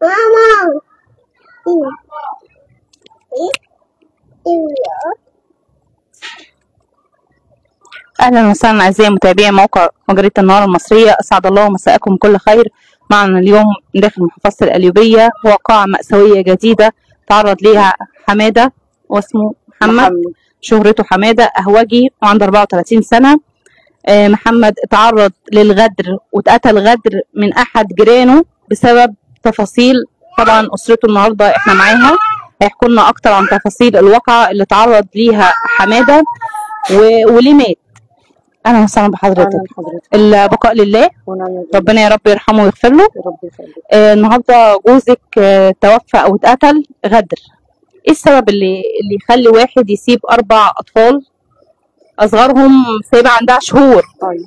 ماما. اهلا وسهلا اعزائي متابعي موقع جريدة النهار المصرية، اسعد الله مساءكم كل خير. معنا اليوم داخل محافظة القليوبية واقعة مأساوية جديدة تعرض ليها حمادة، واسمه محمد، شهرته حمادة، أهوجي وعنده 34 سنة. محمد اتعرض للغدر واتقتل غدر من أحد جيرانه بسبب تفاصيل. طبعا أسرته النهارده احنا معاها هيحكوا لنا أكتر عن تفاصيل الواقعة اللي تعرض ليها حمادة وليه مات. اهلا وسهلا بحضرتك. البقاء لله، ربنا يا رب يرحمه ويغفر له. النهارده جوزك توفى او اتقتل غدر. ايه السبب اللي يخلي واحد يسيب 4 اطفال اصغرهم سايبه عندها شهور؟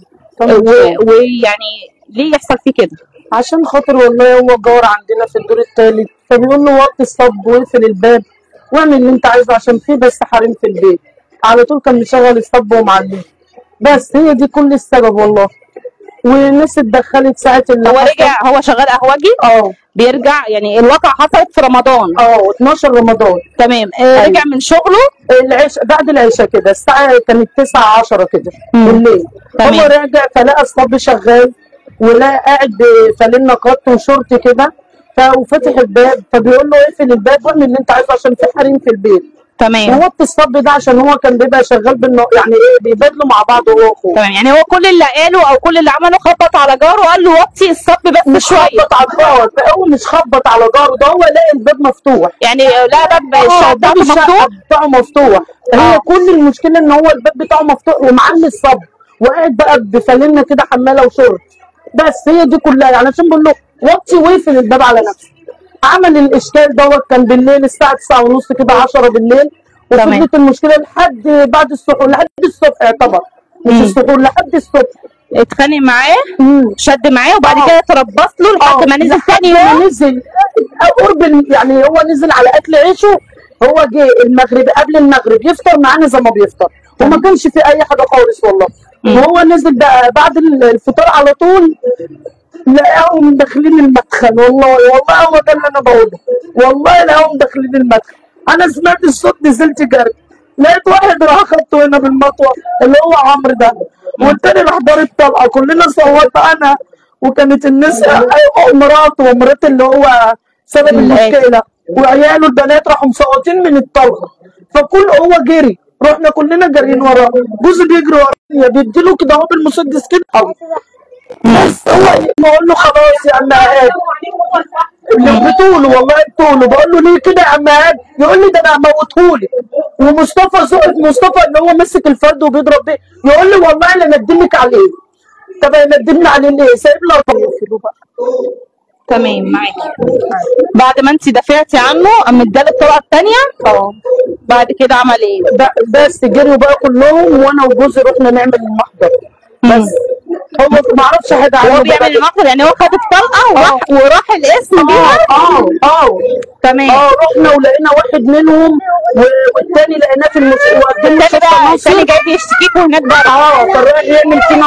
ويعني ليه يحصل فيه كده؟ عشان خاطر والله هو جار عندنا في الدور الثالث، فبيقول له وقت الصب واقفل الباب واعمل اللي انت عايزه عشان في بس حريم في البيت. على طول كان مشغل الصب ومعلم. بس هي دي كل السبب والله. والناس اتدخلت ساعه اللي هو رجع، هو شغال قهوجي؟ بيرجع يعني الواقعة حصلت في رمضان 12 رمضان. تمام. رجع من شغله العشاء، بعد العشاء كده الساعه كانت 9 10 كده بالليل. هو راجع فلقى الصب شغال ولقى قاعد فالين قط وشورت كده، وفتح الباب فبيقول له اقفل الباب واعمل اللي انت عايزه عشان في حريم في البيت. تمام. ووطي الصب ده عشان هو كان بيبقى شغال يعني ايه بيبادلوا مع بعض هو واخوه. تمام، يعني هو كل اللي قاله او كل اللي عمله خبط على جاره وقال له وطي الصب بس مش شويه. خبط على الجار، هو مش خبط على جاره، ده هو لاقي الباب مفتوح. يعني لا باب الشقه بتاعه مفتوح؟ بتاعه مفتوح. هي كل المشكله ان هو الباب بتاعه مفتوح ومعلي الصب وقاعد بقى بفانلة كده حماله وشورت. بس هي دي كلها يعني عشان بقول له وطي واقفل الباب على نفسه. عمل الاشكال دوت كان بالليل الساعه 9:30 كده 10 بالليل. وفضلت المشكله لحد بعد السحور، لحد الصبح يعتبر مش السحور، لحد الصبح. اتخانق معاه، شد معاه وبعد كده تربص له لحد ما نزل ثاني يوم. نزل قرب يعني هو نزل على اكل عيشه. هو جه المغرب قبل المغرب يفطر معانا زي ما بيفطر وما كانش في اي حاجه خالص والله. وهو نزل بقى بعد الفطار على طول لقاهم داخلين المدخل. والله هو ده اللي انا بقوله، والله لقاهم داخلين المدخل. انا سمعت الصوت نزلت جري، لقيت واحد راح خدته هنا بالمطوه اللي هو عمرو ده، والتاني راح ضارب طلقه. كلنا صوت انا وكانت الناس مراته ومرات اللي هو سبب المشكله وعياله البنات راحوا مصوتين من الطلقه. فكل هو جري، رحنا كلنا جاريين وراه. جوزي بيجري وراه بيديله كده اهو بالمسدس كده. بس هو بقول له خلاص يا عم عاد، بطوله والله بطوله. بقول له ليه كده يا عم عاد؟ يقول لي ده انا هموتهولي. ومصطفى زقت مصطفى اللي هو مسك الفرد وبيضرب بيه، يقول لي والله لا ندمك عليه. طب ندمني عليه ليه؟ سايب له بقى. تمام معاكي. بعد ما انت دافعتي عنه قام اداله الطلقه الثانيه. بعد كده عمل ايه؟ بس جريوا بقى كلهم وانا وجوزي رحنا نعمل المحضر. بس هو ما اعرفش حاجه عنه. هو بيعمل المحضر يعني هو خد الطلقه وراح القسم بيها؟ تمام. رحنا ولقينا واحد منهم والثاني لقيناه في المستشفى. الثاني جاي بيشتكيكوا هناك بقى؟ كان رايح يعمل فينا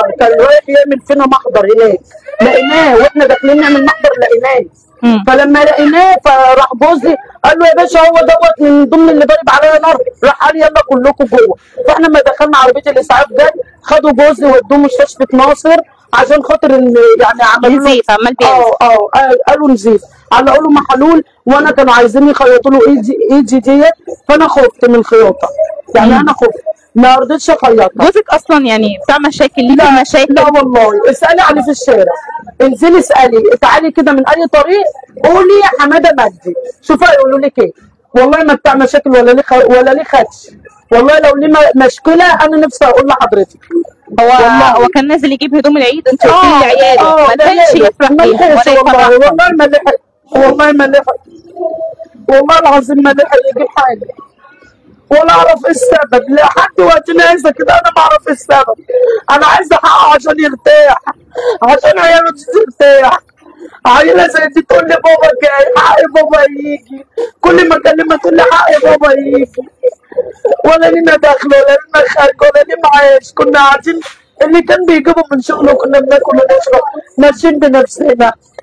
محضر هناك. لقيناه واحنا داخلين نعمل محضر لقيناه. فلما لقيناه فراح جوزي قال له يا باشا هو دوت من ضمن اللي ضارب عليا نار. راح قال يلا كلكم جوه. فاحنا لما دخلنا عربيه الاسعاف جت خدوا جوزي ودوه مستشفى ناصر عشان خاطر يعني عملوا نزيف. عمال قالوا نزيف، علقوا له محلول وانا كانوا عايزين يخيطوا له ايدي ديت. فانا خفت من الخياطه يعني انا خفت ما رضيتش اخيطها. جوزك اصلا يعني بتاع مشاكل؟ ليه في مشاكل؟ لا والله اسالي عليه في الشارع، انزلي اسالي تعالي كده من اي طريق قولي يا حماده مجدي شوفي هيقولوا لك ايه. والله ما بتاع مشاكل ولا ليه خدش. والله لو ليه مشكله انا نفسي اقول لحضرتك. هو كان نازل يجيب هدوم العيد، انت قلت لي عياله ما لحقش يفرح فيها والله ما لحق. والله العظيم ما لحق يجيب حاجه ولا اعرف ايه السبب. لحد وقتنا عايزه كده انا ما اعرف ايه السبب. انا عايزه حقه عشان يرتاح، عشان عياله ترتاح. عيله زي دي تقول لي بابا جاي، حق بابا يجي. كل ما اكلمها تقول لي حق بابا يجي. ولا لينا دخل ولا لينا خارج ولا لينا معاش. كنا قاعدين اللي كان بيجيبه من شغله كنا بناكل ونشرب ماشيين بنفسنا.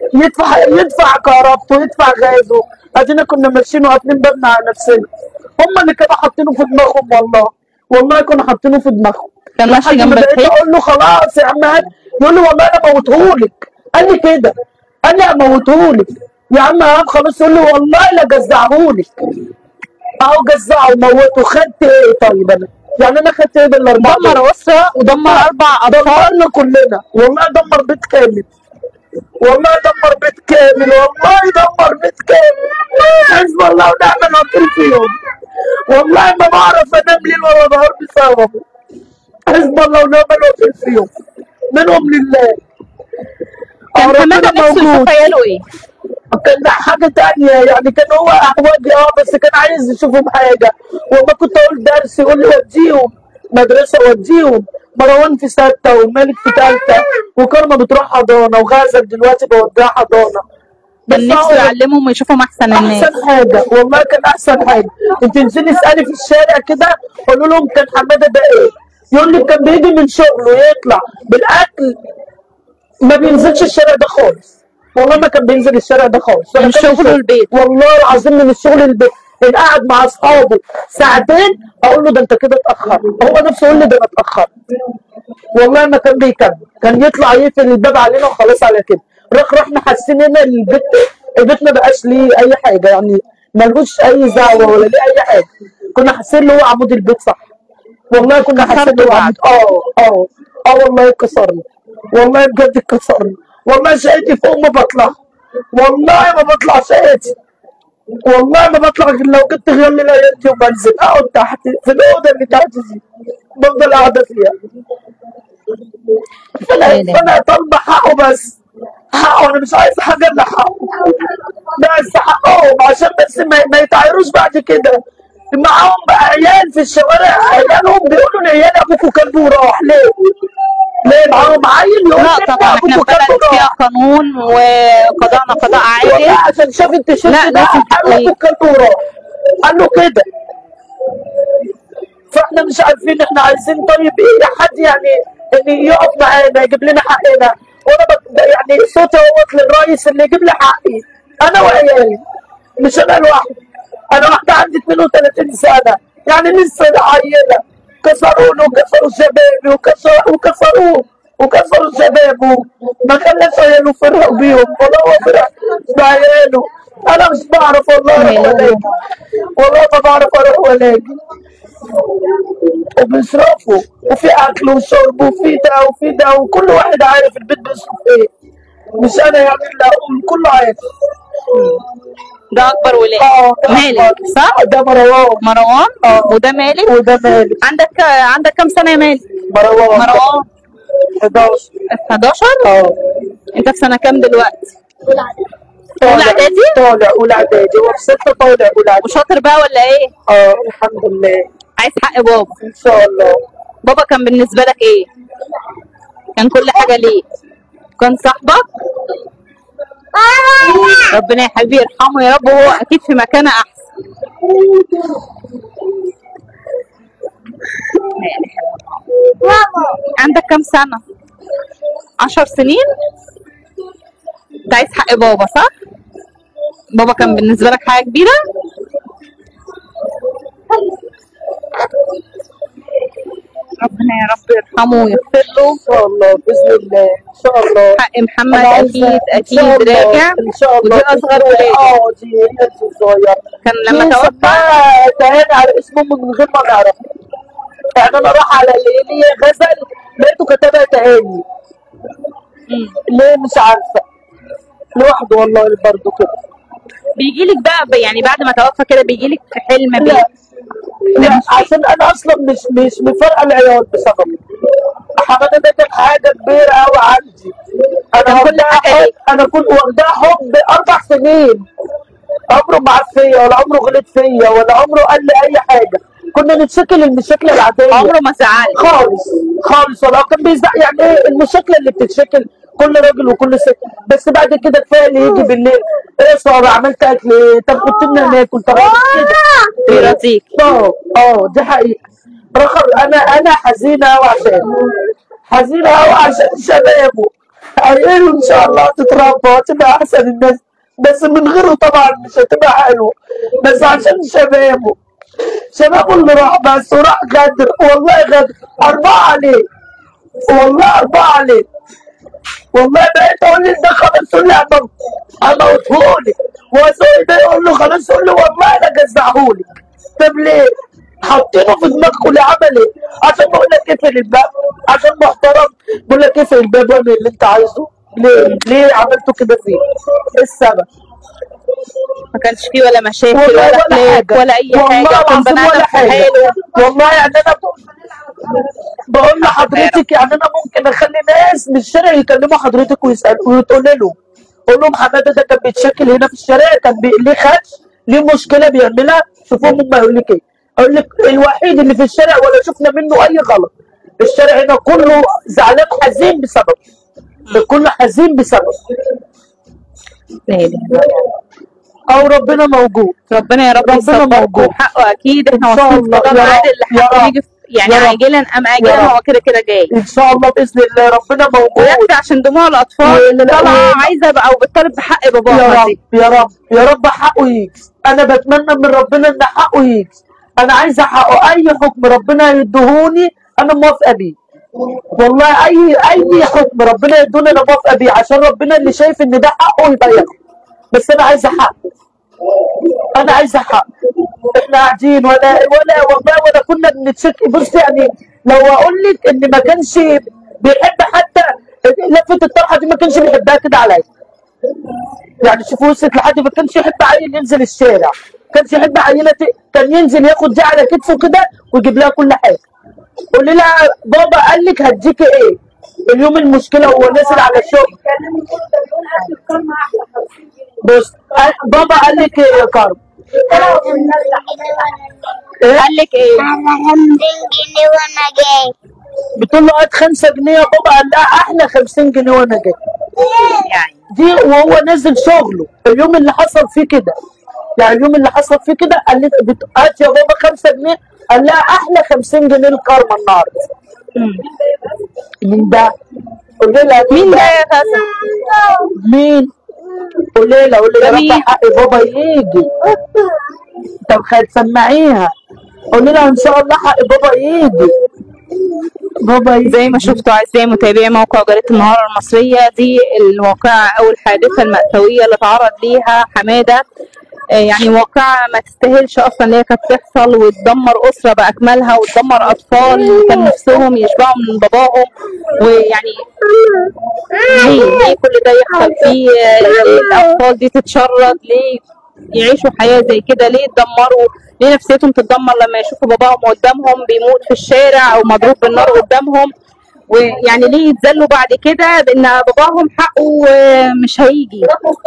يدفع كهربته ويدفع غازه. ادينا كنا ماشيين وقافلين بابنا على نفسنا. هم اللي كانوا حاطينه في دماغهم والله. والله كانوا حاطينه في دماغهم. كان ماشي لحد ما جنب بقيت الحيط. اقول له خلاص يا عم هات، يقول لي والله انا موتهولك. قال لي كده، قال لي اموتهولك يا عم هاب خلاص. يقول لي والله لا جزعهولك. اهو جزعه وموته. خدت ايه طيب انا؟ يعني انا خدت ايه بالاربعه؟ دمر اسره ودمر 4 اطفال. دمرنا كلنا والله. دمر بيت كامل والله. دمر بيت كامل والله. دمر بيت كامل. حسب الله ونعم الوكيل فيهم. والله ما بعرف انام ليل ولا نهار بسببه. حسب الله ونعم الوكيل فيهم. منهم لله. كان حماده نفسه يشوف عياله ايه؟ كان حاجة تانية يعني. كان هو أحواجي بس كان عايز يشوفهم حاجة. وما كنت أقول درس يقول لي وديهم مدرسة. وديهم. مروان في 6 ومالك في 3 وكرمة بتروح حضانة وغازل دلوقتي بوديها حضانة. كان نفسه يعلمهم ويشوفهم احسن الناس. أحسن حاجة والله. كان أحسن حاجة. أنت تنزلي اسألي في الشارع كده قولوا لهم كان حمادة ده إيه؟ يقول لك كان بيجي من شغله يطلع بالأكل. ما بينزلش الشارع ده خالص. والله ما كان بينزل الشارع ده خالص. من شغله البيت. والله العظيم من الشغل البيت. قاعد مع اصحابه ساعتين اقول له ده انت كده اتاخرت. هو نفسه يقول لي ده انا اتاخرت. والله ما كان بيكمل. كان يطلع يقفل الباب علينا وخلاص على كده. رحنا حاسين ان البيت ما بقاش ليه اي حاجه يعني. ملهوش اي زعوه ولا ليه اي حاجه. كنا حاسين ان هو عمود البيت صح. والله كنا حاسين ان هو عمود. والله اتكسرنا. والله بجد اتكسرنا. والله شقتي فوق ما بطلع. والله ما بطلع شقتي. والله ما بطلع غير لو جبت غير لي ليلتي وبنزل اقعد تحت في الاوضه اللي تحت دي. بفضل قاعده فيها. فانا طالبه حقه بس. حقه. انا مش عايز حاجه الا حقه. بس حقهم عشان بس ما يتعايروش بعد كده. معاهم بقى عيال في الشوارع. عيالهم بيقولوا لعيال ابوكوا كلب وراح. ليه؟ ليه معاهم عيل يقول لا طبعا احنا في بلد فيها قانون وقضاءنا قضاء عادل. عشان شاف التيشيرت ده قال له كلب وراح. قال له كده. فاحنا مش عارفين احنا عايزين طيب ايه حد يعني ان يقف معانا يجيب لنا حقنا. وانا يعني صوتي اهوت للرئيس اللي يجيب لي حقي انا وعيالي. مش انا لوحدي. انا واحده عندي 32 سنه يعني لسه عيله. كسرونا وكسروا شبابي وكسروا شبابه. ما خلاش عياله فرحوا بيهم ولا هو فرح بعياله. انا مش بعرف والله اروح ولا اجي. والله ما بعرف اروح ولا اجي. وبيصرفوا وفي اكل وشرب وفي ده وكل واحد عارف البيت بيصرف ايه. مش انا يعني اللي اقول. كله عارف. ده اكبر ولاد. مالك صح؟ ده مروان. وده مالك. عندك كام سنه يا مالك؟ مروان 11. انت في سنه كام دلوقتي؟ اولى اعدادي. اولى اعدادي. هو في 6 طالع اولى اعدادي. وشاطر بقى ولا ايه؟ الحمد لله. عايز حق بابا ان شاء الله. بابا كان بالنسبه لك ايه؟ كان كل حاجه ليه؟ كان صاحبك؟ ربنا يا حبيبي يرحمه يا رب. هو اكيد في مكانه احسن. عندك كام سنه؟ 10 سنين. انت عايز حق بابا صح؟ بابا كان بالنسبه لك حاجه كبيره. ربنا يا رب يرحمه ويغفر له ان شاء الله باذن الله. ان شاء الله. حق محمد اكيد راجع. ان شاء الله. ودي اصغر ولاد. دي هي الصغيره. كان لما توفى تهاني على اسمه من غير ما نعرف. يعني انا راح على اللي غزل لقيته كتبها تهاني. ليه مش عارفه. لوحده والله برضه كده. بيجيلك بقى يعني بعد ما توفى كده بيجيلك في حلم لا عشان انا اصلا مش مفرقه العيال بسببه. حماده ده كان حاجه كبيره قوي عندي. انا كنت واخداه حب 4 سنين. عمره ما عرف فيا ولا عمره غلط فيا ولا عمره قال لي اي حاجه. كنا نتشكل المشاكل العاديه. عمره ما زعل خالص ولا كان بيزعق. يعني ايه المشاكل اللي بتتشكل كل راجل وكل ست. بس بعد كده كفايه اللي يجي بالليل. ايه صار عملت اكل ايه؟ طب كنت لنا ناكل. طب كده يرضيك. دي حقيقه. انا حزينه قوي عشان شبابه. عياله ان شاء الله تتربى وتبقى احسن الناس، بس من غيره طبعا مش هتبقى حلوه، بس عشان شبابه اللي راح، بس وراح غدر، والله غدر 4 عليه، والله 4 عليه، والله بقيت اقول لي ده خلاص قول لي اموتهولي، وزوجي ده يقول له خلاص قول له والله انا جزعهولي. طب ليه؟ حاطينه في دماغكم ليه؟ عمل ايه؟ عشان بقول لك اقفل الباب، عشان محترم بقول لك اقفل الباب واعمل اللي انت عايزه. ليه عملتوا كده فيه؟ ايه السبب؟ ما كانش فيه ولا مشاكل والله ولا خلاف ولا اي حاجه، والله كان العظيم بني ادم ولا في حاجه، حاله. والله يعني انا بقول لحضرتك يعني انا ممكن اخلي ناس من الشارع يكلموا حضرتك ويسالوا وتقول لهم، قول لهم حماده ده كان بيتشكل هنا في الشارع، كان ليه خدش، ليه مشكله بيعملها، شوفوهم هم هيقول لك ايه. اقول لك الوحيد اللي في الشارع ولا شفنا منه اي غلط، الشارع هنا كله زعلان حزين بسببه، كله حزين بسببه. او ربنا موجود، ربنا يا رب يصبركم وحقه اكيد. احنا واثقين في قضاء العادل اللي حقه يجي يعني عاجلا ام اجلا، هو كده كده جاي ان شاء الله باذن الله. ربنا موجود ويكفي عشان دموع الاطفال طالعه عايزه بقى وبتطالب بحق باباها دي. يا رب يا رب حقه يجي، انا بتمنى من ربنا ان حقه يجي، انا عايزه حقه، اي حكم ربنا يدهوني انا موافقه بيه، والله اي حكم ربنا يدوني انا موافقه بيه، عشان ربنا اللي شايف ان ده حقه يبقى ياخده، بس انا عايزه حقه، انا عايزه حق. احنا قاعدين والله ولا كنا بنتشكي. بص يعني لو اقول لك ان ما كانش بيحب حتى لفه الطرحه دي، ما كانش بيحبها كده عليا، يعني شوفوا وصلت لحد ما كانش يحب عيل ينزل الشارع، ما كانش يحب عيله كان ينزل ياخد دي على كتفه كده ويجيب لها كل حاجه. قولي لها بابا قال لك هديكي ايه اليوم المشكله هو نازل على الشغل. بص بابا قال لك ايه يا كرم؟ قال لك ايه؟ 50 جنيه وانا جاي. بتقول له هات 5 جنيه يا بابا، قال لها احلى 50 جنيه وانا جاي. يعني دي وهو نازل شغله اليوم اللي حصل فيه كده، يعني اليوم اللي حصل فيه كده قال لي هات يا بابا 5 جنيه، قال لها احلى 50 جنيه لكارما النهارده. مين ده؟ قولي لها مين ده يا فاسة؟ مين؟ قولي لها يا رب حق بابا يجي. طب هتسمعيها، قولي لها ان شاء الله حق بابا يجي. بابا يجي. زي ما شفتوا اعزائي متابعي موقع جريدة النهار المصرية، دي الواقعة او الحادثة المأساوية اللي تعرض ليها حمادة. يعني واقعة ما تستاهلش اصلا اللي هي كانت تحصل، وتدمر اسرة باكملها، وتدمر اطفال كان نفسهم يشبعوا من باباهم. ويعني ليه كل ده يحصل فيه؟ الاطفال دي تتشرد ليه؟ يعيشوا حياة زي كده ليه؟ يتدمروا ليه؟ نفسيتهم تتدمر لما يشوفوا باباهم قدامهم بيموت في الشارع او مضروب بالنار قدامهم. ويعني ليه يتذلوا بعد كده بان باباهم حقه مش هيجي؟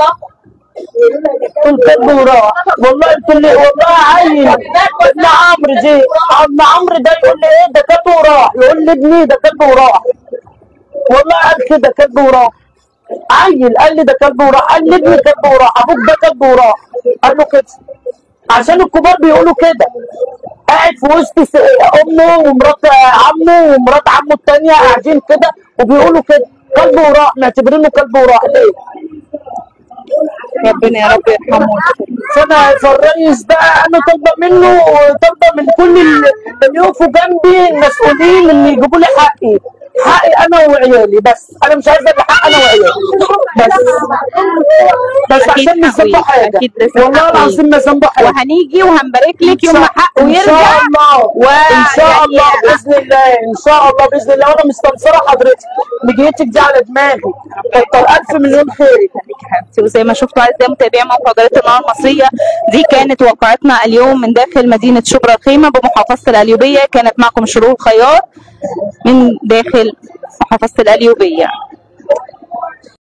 الكلب وراح، والله والله عيل ابن عمرو دي، ابن عمرو ده يقول لي ايه ده كلب وراح، يقول لي ابني ده كلب وراح، والله قال كده كلب وراح، عيل قال لي ده كلب وراح، قال لي ابني كلب وراح، ابوك ده كلب وراح، قال له كده عشان الكبار بيقولوا كده، قاعد في وسط امه ومرات عمه ومرات عمه الثانيه قاعدين كده وبيقولوا كده كلب وراح، معتبرينه كلب وراح. ليه؟ ربنا يا رب يرحمه. فالرئيس ده انا طالبه منه وطالبه من كل اللي يقفوا جنبي المسؤولين اللي يجيبوا لي حقي انا وعيالي، بس انا مش عايزه الا حق انا وعيالي بس عشان مش ذنبه حاجه، والله العظيم ما ذنبه حاجه، وهنيجي وهنبارك لك يوم ما حقه يرجع ان شاء الله ان شاء الله باذن الله، ان شاء الله باذن الله. وانا مستنصره حضرتك مجيتك دي على دماغي، كتر الف مليون خير. وزي ما شفتوا اعزائي متابعي موقع جريدة النهار المصرية، دي كانت واقعتنا اليوم من داخل مدينة شبرا الخيمة بمحافظة القليوبية. كانت معكم شروق خياط من داخل محافظة القليوبية.